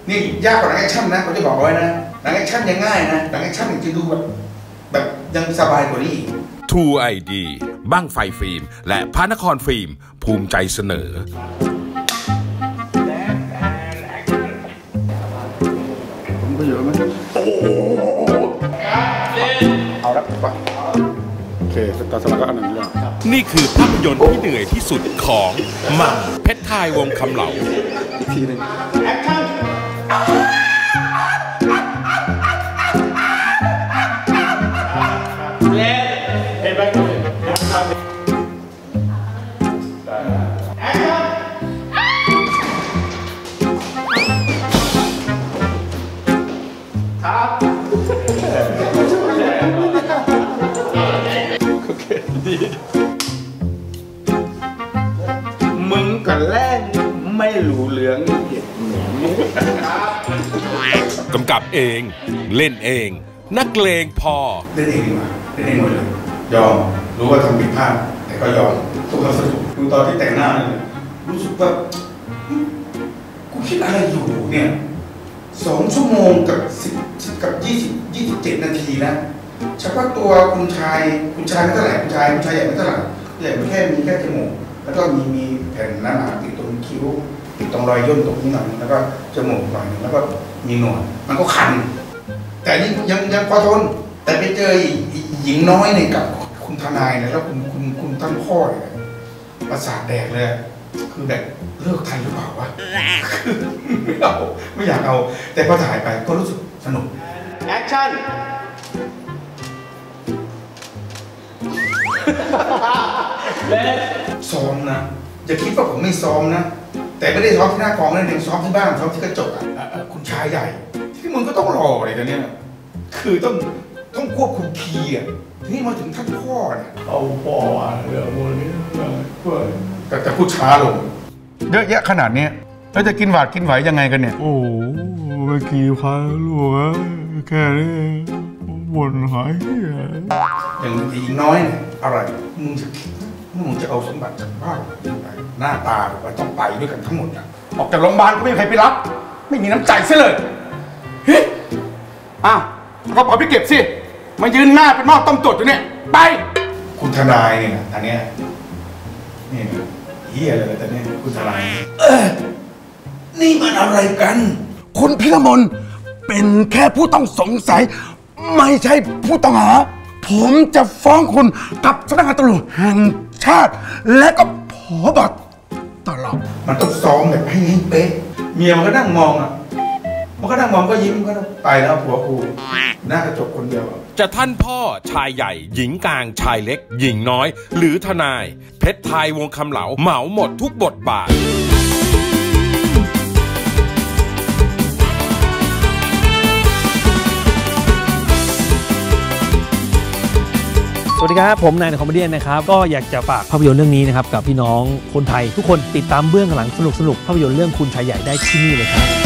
นี่ยากกว่าหนังแอคชั่นนะผมจะบอกไว้นะหนังแอคชั่นยังง่ายนะหนังแอคชั่นจะดูแบบยังสบายกว่านี้ True ID บั้งไฟฟิล์มและพระนครฟิล์มภูมิใจเสนอผมก็อยู่ไหมเอาละไปโอเคต่อสลักก็อันนั้นเรื่องนี่คือภาพยนตร์ที่เหนื่อยที่สุดของหม่ำเพชรไทยวงคำเหลาอีกทีหนึ่งมึงกับแล่นไม่รู้เหลืองเก็บเหมือนกำกับเองเล่นเองนักเลงพอเล่นเองดีกว่าเล่นเองหมดเลยยอมรู้ว่าทำผิดพลาดแต่ก็ยอมทุกครั้งสนุกดูตอนที่แต่งหน้าเนี่ยรู้สึกว่ากูคิดอะไรอยู่เนี่ย2 ชั่วโมงกับ27 นาทีนะเฉพาะตัวคุณชายไม่เท่าไหร่คุณชายใหญ่ไม่เท่าไหร่ใหญ่ไม่แค่มีแค่จมูกแล้วก็มีแผ่นหนาติดตรงคิ้วติดตรงรอยย่นตรงนี้หน่อยแล้วก็จมูกหน่อยแล้วก็มีหนวดมันก็คันแต่นี่ยังพอทนแต่ไปเจอหญิงน้อยเนี่ยกับคุณทนายเนี่ยแล้วคุณท่านพ่อเนี่ยประสาทแดกเลยคือแบบเลิกทันหรือเปล่าวะไม่อยากเอาแต่พอถ่ายไปก็รู้สึกสนุกแอคชั่นซ้อมนะอย่าคิดว่าผมไม่ซ้อมนะแต่ไม่ได้ซ้อมที่หน้ากองนั่นเองซ้อมที่บ้านซ้อมที่กระจกคุณชายใหญ่ที่มึงก็ต้องรออะไรกันเนี่ยคือต้องควบคุมคีย์ที่มาถึงท่านพ่อเนี่ยเอาพ่อเรื่องโมนี้แต่พูดช้าลงเยอะแยะขนาดนี้แล้วจะกินหวาดกินไหวยังไงกันเนี่ยโอ้เมื่อกี้พาลูกแค่นี้วนหายอย่างหญิงน้อยเนี่ยอะไรมึงจะเอาสมบัติจากบ้านหน้าตาไปต้องไปด้วยกันทั้งหมดนะออกจากโรงพยาบาลก็ไม่มีใครไปรับไม่มีน้ำใจซะเลยเฮ้ยอ้าวกระเป๋าพี่เก็บสิมายืนหน้าเป็นหม้อต้มตุ๋นอยู่เนี่ยไปคุณทนายเนี่ยอันเนี้ยนี่เฮียอะไรแต่เนี่ยคุณทนายนี่มันอะไรกันคุณพิรมนเป็นแค่ผู้ต้องสงสัยไม่ใช่ผู้ต้องหาผมจะฟ้องคุณกับสำนักงานตำรวจแห่งชาติและก็ผบ.ตร. มันต้องซ้อมแบบให้เป๊ะเมียมันก็นั่งมองอ่ะมันก็นั่งมองก็ยิ้มก็ไปแล้วผัวกูหน้ากระจกคนเดียวจะท่านพ่อชายใหญ่หญิงกลางชายเล็กหญิงน้อยหรือทนายเพชรไทยวงคำเหลาเหมาหมดทุกบทบาทสวัสดีครับผมนายในคอมเมดี้นะครับก็อยากจะฝากภาพยนตร์เรื่องนี้นะครับกับพี่น้องคนไทยทุกคนติดตามเบื้องหลังสนุกภาพยนตร์เรื่องคุณชายใหญ่ได้ที่นี่เลยครับ